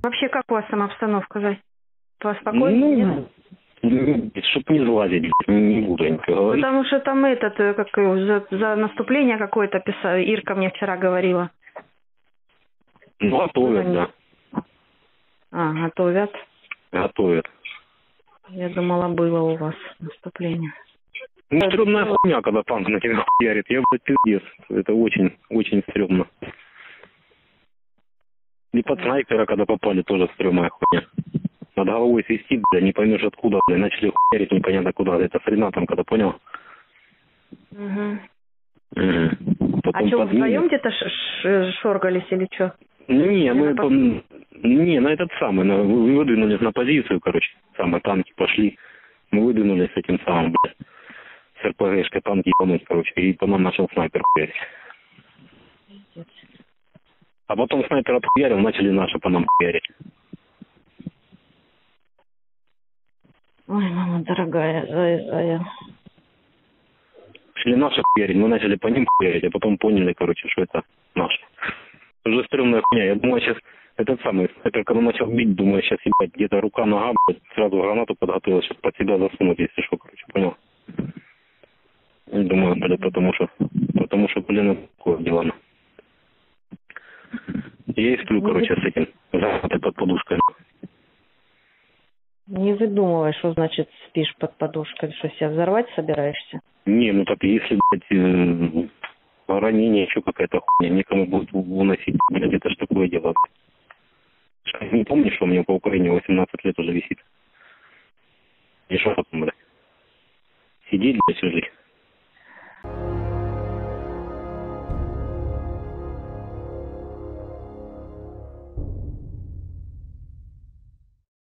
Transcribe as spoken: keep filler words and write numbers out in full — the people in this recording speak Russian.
Вообще, как у вас там обстановка, Зай? Поспокойнее, Ну, нет? чтоб не злазить, не буду я ничего говорить. Потому что там этот, э, как его, за, за наступление какое-то писал, Ирка мне вчера говорила. Ну, готовят, Ну, да. А, готовят. Готовят. Я думала, было у вас наступление. Ну, стрёмная хуйня, когда танк на тебя хуярит. Я, блядь, пиздец. Это очень, очень стрёмно. И под снайпера, когда попали, тоже стрёмная хуйня. Над головой свистит, бля, не поймешь откуда, бля, начали хуярить непонятно куда. Это с Ренатом, когда понял? Угу. Угу. А что, вы вдвоем где-то ш- ш- шоргались или что? Не, мы, по- по... не, на этот самый, на... вы выдвинулись на позицию, короче, самые танки пошли. Мы выдвинулись с этим самым, бля, с РПГшкой танки ебануть, короче, и по нам начал снайпер хуярить. А потом снайпер отхуярил, начали наши по нам хуярить. Ой, мама дорогая, Зая, Зая. Шли наши хуярить, мы начали по ним хуярить, а потом поняли, короче, что это наши. Уже стрёмная хуйня. Я думаю, сейчас этот самый снайпер, когда начал бить, думаю, сейчас ебать, где-то рука, нога, блядь, сразу гранату подготовил, сейчас под себя засунуть, если что, короче, понял? Думаю, блядь, потому что, потому что, блин, это такое дело. Я и сплю, короче, с этим, гранатой под подушкой. Не выдумывай, что значит спишь под подушкой, что себя взорвать собираешься? Не, ну так если, блядь, э, ранение, еще какая-то хуйня, некому будет выносить, блядь, это ж такое дело. Не помнишь, что у меня по Украине восемнадцать лет уже висит? И что потом, блядь? Сидеть, блядь, всю жизнь?